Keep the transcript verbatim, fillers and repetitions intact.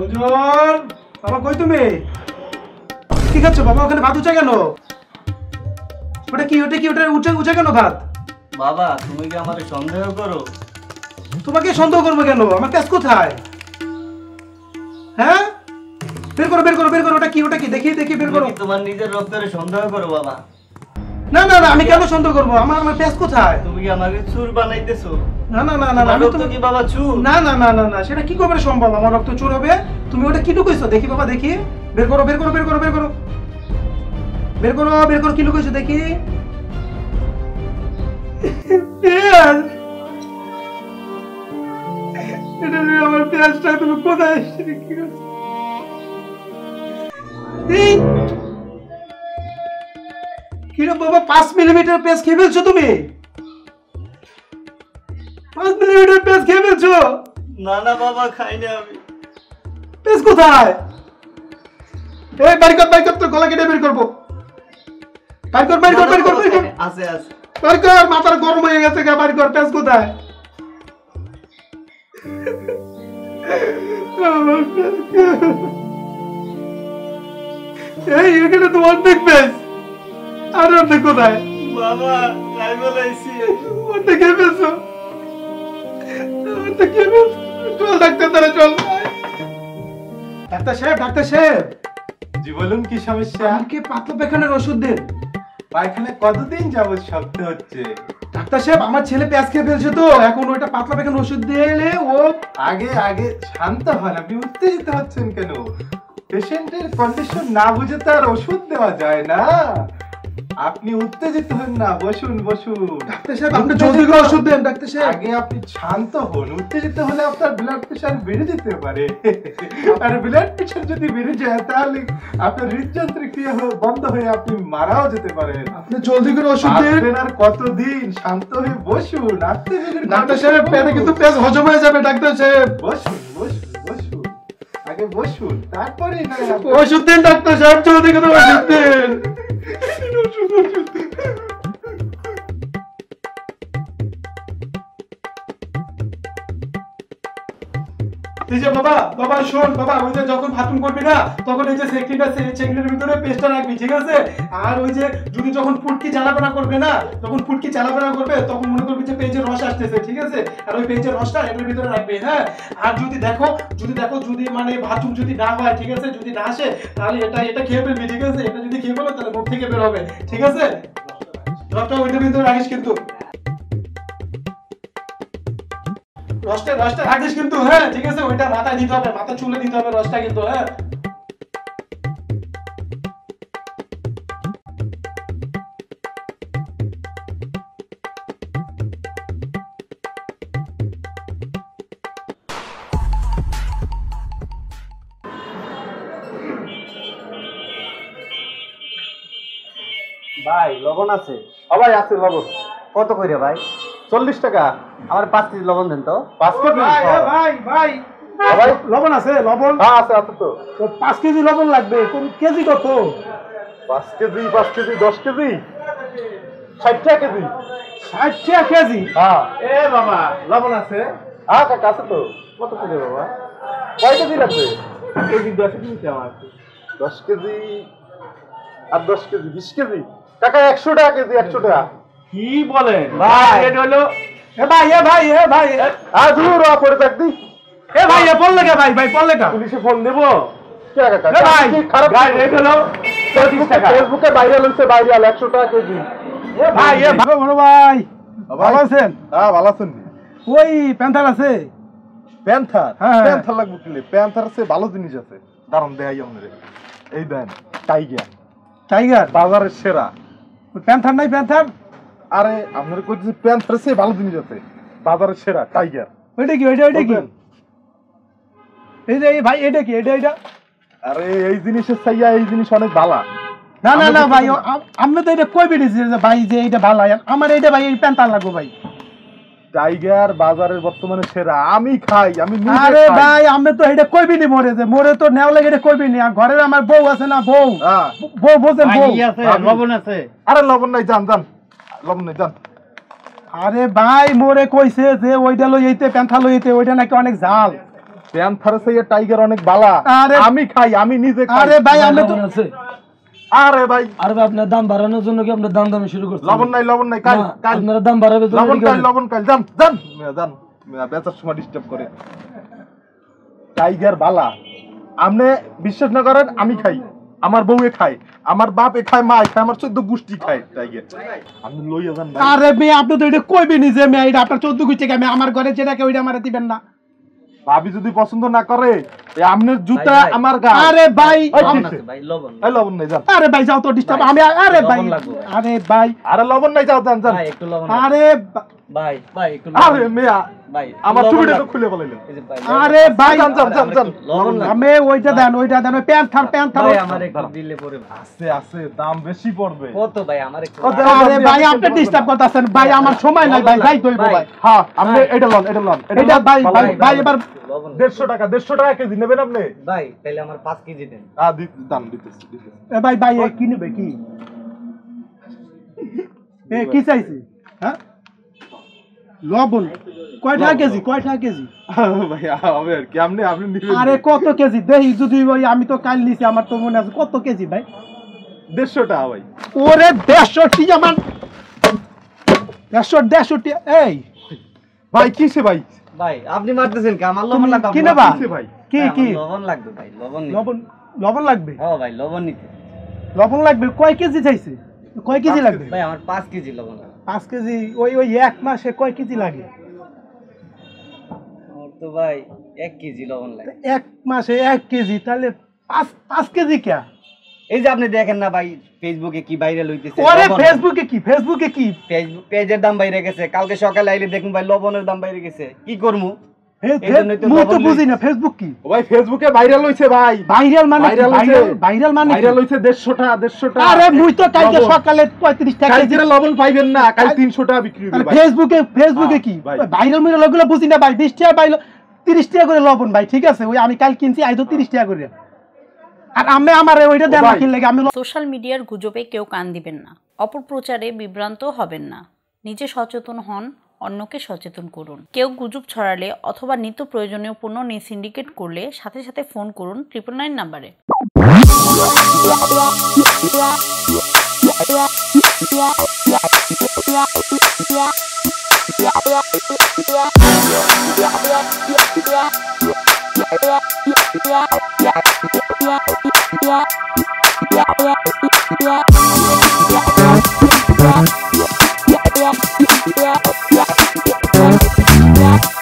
সুজন বাবা কই তুমি? কি খাচ্ছ বাবা? ওখানে ভাত উঠে কেন? ওটা কি ওটা কি ওটা উঠে উঠে কেন ভাত? বাবা তুমি কি আমাকে সন্দেহ করো? তোমাকে সন্দেহ করবো কেন? আমার কাজ কোথায়? হ্যাঁ বের করো বের করো বের করো। ওটা কি ওটা কি দেখি দেখি বের করো। তোমার নিজের রক্তের সন্দেহ করো বাবা? না না না আমি কেন সন্দেহ করবো? আমার আমার পেঁয়াজ কোথায়? তুমি কি আমাকে চুর বানাইতেছো? না না না না না আমি তো কি বাবা চুর? না না না না না সেটা কি করে সম্ভব? আমার রক্ত চুর হবে? তুমি ওটা কি লুকাইছো দেখি বাবা দেখি। বের করো বের করো বের করো বের করো বের করো বের করো কি লুকাইছো দেখি। পেঁয়াজ এটা আমার পেঁয়াজটা তুমি কোথায় কি করছো? এই কিরে বাবা পাঁচ মিলিমিটার পেঁয়াজ খেয়ে ফেলছো তুমি? পাঁচ মিলিমিটার পেঁয়াজ খেয়ে ফেলছো? না না বাবা খাইনি আমি। পেঁয়াজ কোথায়? এই বাড়ি কর বাড়ি কর তোর গলা কেটে বের করবো। বাড়ি কর বাড়ি কর বাড়ি কর বাড়ি কর। আছে আছে বাড়ি কর মাথার গরম হয়ে গেছে গা। বাড়ি কর পেঁয়াজ কোথায়? এই এখানে তো অর্ধেক পেঁয়াজ আর অর্ধেক কোথায়? বাবা খাই বলাইছি। অর্ধেক খেয়ে ফেলছো? অর্ধেক খেয়ে ফেলছো? চল ডাক্তার তাহলে চল। ডাক্তার সাহেব ডাক্তার সাহেব। জি বলুন কি সমস্যা? আমাকে পাতলা পায়খানার ওষুধ দেন। পায়খানা কতদিন যাবত শক্ত হচ্ছে? ডাক্তার সাহেব আমার ছেলে পেঁয়াজ খেয়ে ফেলছে তো এখন ওইটা পাতলা পায়খানার ওষুধ দিলে ও আগে আগে শান্ত হন। আপনি উত্তেজিত হচ্ছেন কেন? পেশেন্টের কন্ডিশন না বুঝে তার ওষুধ দেওয়া যায় না। আপনি উত্তেজিত হন না, বসুন বসুন। ডাক্তার সাহেব আপনি জলদি করে ওষুধ দেন। ডাক্তার সাহেব আগে আপনি শান্ত হন। উত্তেজিত হলে আপনার ব্লাড প্রেশার বেড়ে যেতে পারে। আর ব্লাড প্রেশার যদি বেড়ে যায় তাহলে আপনার হৃদযন্ত্রের ক্রিয়া বন্ধ হয়ে আপনি মারাও যেতে পারেন। আপনি জলদি করে ওষুধ দেন। আর কতদিন? শান্ত হয়ে বসুন। ডাক্তার সাহেব পেটে কিন্তু পেঁয়াজ হজম হয়ে যাবে। ডাক্তার সাহেব বসুন বসুন বসুন আগে বসুন তারপরে ওষুধ দেন। ডাক্তার সাহেব জলদি করে ওষুধ দেন। এই যে বাবা বাবা শোন বাবা ওই যে যখন বাথরুম করবি না তখন এই যে সেকটিটা সেকটির ভিতরে পেস্টটা রাখবি ঠিক আছে? আর ওই যে যদি যখন ফুটকি চালাপানা করবে না তখন ফুটকি চালাপানা করবে তখন মনে করবি যে পেঁয়াজের রস আসতেছে ঠিক আছে? আর ওই পেঁয়াজের রসটা এটার ভিতরে রাখবি হ্যাঁ। আর যদি দেখো যদি দেখো যদি মানে বাথরুম যদি না হয় ঠিক আছে যদি না আসে তাহলে এটা এটা খেয়ে ফেলবি ঠিক আছে? এটা যদি খেয়ে ফেলো তাহলে মুখ থেকে বের হবে ঠিক আছে? রসটা ওইটার ভিতরে রাখিস কিন্তু। রসটা রসটা রাখিস কিন্তু হ্যাঁ ঠিক আছে? ওইটা মাথায় দিতে হবে মাথা চুলে দিতে হবে রসটা কিন্তু হ্যাঁ। ভাই লবণ আছে? ও ভাই আছে লবণ। কত করে ভাই? চল্লিশ টাকা। আমার পাঁচ কেজি লবণ দেন তো। পাঁচ কেজি? ভাই ভাই ভাই লবণ আছে লবণ? হ্যাঁ আছে আছে তো। পাঁচ কেজি লবণ লাগবে। কোন কেজি কত? পাঁচ কেজি পাঁচ কেজি দশ কেজি ষাট টাকা কেজি। ষাট টাকা কেজি? হ্যাঁ এ বাবা লবণ আছে? হ্যাঁ কাকা আছে তো। কত করে বাবা? কয় কেজি লাগবে? কেজি দশ কেজি আমার। দশ কেজি আর দশ কেজি বিশ কেজি কাকা একশো টাকা কেজি। একশো টাকা। কি বলেন ভাই? এটা হলো এ ভাই এ ভাই এ ভাই আর দূর পরে থাকবি। এ ভাই এ পড়লে কে ভাই ভাই পড়লে কা? পুলিশে ফোন দেব। কে কাকা? এ ভাই খারাপ ভাই এটা হলো পঁচিশ টাকা। ফেসবুকে ভাইরাল হচ্ছে ভাইরাল একশো টাকা কেজি। এ ভাই এ ভালো বড় ভাই ভালো আছেন? হ্যাঁ ভালো আছেন। ওই প্যান্থার আছে? প্যান্থার? হ্যাঁ প্যান্থার লাগবে কি? প্যান্থার আছে ভালো জিনিস আছে। দাঁড়ান দেখাই আপনাদের। এই দেন টাইগার। টাইগার বাজারের সেরা। প্যান্থার নাই প্যান্থার? আরে আপনার কইতেছি প্যান্থার আছে ভালো জিনিস আছে বাজারের সেরা টাইগার। ওইটা কি ওইটা ওইটা কি? এই যে ভাই এটা কি এটা এটা? আরে এই জিনিসের চাইয়া এই জিনিস অনেক ভালো। না না না ভাই আমি তো এটা কই বেরিয়েছি যে ভাই যে এটা ভালো আমার এইটা ভাই এই প্যান্থার লাগবে ভাই। টাইগার বাজারের বর্তমানে সেরা। আমি খাই আমি নিজে আরে খাই। ভাই আমি তো এটা কইবি নি মরে যে মরে তো নেও লাগে এটা কইবি নি। আর ঘরের আমার বউ আছে না বউ হ্যাঁ বউ বোঝেন বউ আছে লবণ আছে? আরে লবণ নাই জান জান লবণ নাই জান। আরে ভাই মোরে কইছে যে ওইটা লইতে প্যান্থা লইতে ওইটা নাকি অনেক ঝাল। প্যান্থার থেকে টাইগার অনেক বালা। আরে- আমি খাই, আমি নিজে খাই। আরে ভাই আমরা তো লবণ আছে আরে ভাই আর ভাই আপনার দাম বাড়ানোর জন্য কি আপনার দাম দামি শুরু করছেন লবণ নাই, লবণ নাই, কাল না, কাল আপনারা দাম বাড়াবে জন্য লবণ এদিকে কাল বলেন। লবণ কাল জান জান মেয়া, জান মেয়া, বেচার সময় ডিস্টার্ব করে। টাইগার বালা আপনি বিশ্বাস না করেন, আমি খাই, আমার বউয়ে খায়, আমার বাপে খায়, মা খায়, আমার চোদ্দ গোষ্ঠী খায় টাইগার। আপনি লইয়া যান ভাই। আরে মেয়ে আপনি তো এটা কইবেনি যে মেয়ে এটা আপনার চোদ্দ গুচ্ছে আমি আমার ঘরে যেটা কেউ এটা আমার দিবেন না। ভাবি যদি পছন্দ না করে এই আপনার জুতা ভাই, ভাই। আমার গা। আরে ভাই ওই লবণ ঠিক আছে আছে। ভাই লবণ এই লবণ নাই যান। আরে ভাই যাও তো ডিস্টার্ব ভাই, আমি আরে ভাই লবণ লাগবে ভাই। আরে ভাই আরে লবণ নাই যাও যান যান। ভাই একটু লবণ আরে বা- ভাই ভাই একটু আরে মেয়া ভাই আমার লবণ ছবিটা তো লাগবে। খুলে বলাইলেন। এই যে ভাই, আরে ভাই যান যান যান যান। লবণ লাগবে। আমি ওইটা দেন ওইটা দেন ওই প্যান্ট থার প্যান্ট থার ভাই আমার একটু দিলে পরে ভাই। আছে আছে দাম বেশি পড়বে। কত ভাই আমার একটু ও, দেন। আরে ভাই আপনি ডিস্টার্ব করতেছেন ভাই আমার সময় নাই ভাই যাই দইব ভাই হ্যাঁ আপনি এটা লন এটা লন এটা ভাই ভাই ভাই এবার লবণ দেড়শো টাকা দেড়শো টাকা কেজি নেবেন আপনি? ভাই তাহলে আমার পাঁচ কেজি দেন। হ্যাঁ দাম দিতেছি দিতেছি। এ ভাই ভাই এ কি নেবে কি এ কি চাইছে হ্যাঁ লবণ কয় টাকা কেজি কয় টাকা কেজি ভাই হবে আর কি আপনি আপনি নিবেন। আরে কত কেজি দেই যদি ওই আমি তো কাল নিছি আমার তো মনে আছে কত কেজি ভাই দেড়শো টাকা ভাই। ওরে দেড়শো টি আমার দেড়শো দেড়শো টি এই ভাই কিসে ভাই? ভাই আপনি মারতেছেন কি আমার লবণ তুমি লাগবে। কি নেবা? কিসে ভাই? কি ভাই, কি আমার লবণ লাগবে ভাই লবণ নিতে। লবণ লবণ লাগবে হ্যাঁ ভাই লবণ নিতে। লবণ লাগবে কয় কেজি চাইছে কয় কেজি পাঁচ লাগবে ভাই আমার পাঁচ কেজি লবণ লাগবে। পাঁচ কেজি ওই ওই এক মাসে কয় কেজি লাগে আমার তো ভাই এক কেজি লবণ লাগে। এক মাসে এক কেজি তাহলে পাঁচ পাঁচ কেজি কে এই যে আপনি দেখেন না ভাই ফেসবুকে কি ভাইরাল হইতেছে। ওরে লবণ। ফেসবুকে কি ফেসবুকে কি ফেসবুক পেজের দাম বাইরে গেছে, কালকে সকালে আইলে দেখুন ভাই লবণের দাম বাইরে গেছে, কি করমু? হে- এই হে- জন্যই তো মুই তো লবণ বুঝি না ফেসবুক কি ও ভাই ফেসবুকে ভাইরাল হইছে ভাই। ভাইরাল মানে ভাইরাল ভাইরাল হইছে। ভাইরাল মানে কি? ভাইরাল হইছে দেড়শো টাকা দেড়শো টাকা। আরে মুই তো কালকে লবণ। সকালে পঁয়ত্রিশ টাকা কেজি কালকে লবণ পাইবেন না, কাল তিনশো টাকা বিক্রি হবে আরে ভাই। ফেসবুকে ফেসবুকে হ্যাঁ, কি ভাই। ভাইরাল মিরাল ওগুলো বুঝি না ভাই বিশ টাকা পাইলো তিরিশ টাকা করে লবণ ভাই ঠিক আছে ওই আমি কাল কিনছি আই তো তিরিশ টাকা করে আর আমি আমার ওইটা দেন না ভাই। কিনলে আমি ল- সোশ্যাল মিডিয়ার গুজবে কেউ কান দিবেন না, অপপ্রচারে বিভ্রান্ত হবেন না। নিজে সচেতন হন, অন্যকে সচেতন করুন। কেউ গুজব ছড়ালে অথবা নিত্য প্রয়োজনীয় পণ্য নিয়ে সিন্ডিকেট করলে সাথে সাথে ফোন করুন ট্রিপল নাইন নাম্বারে। Yeah.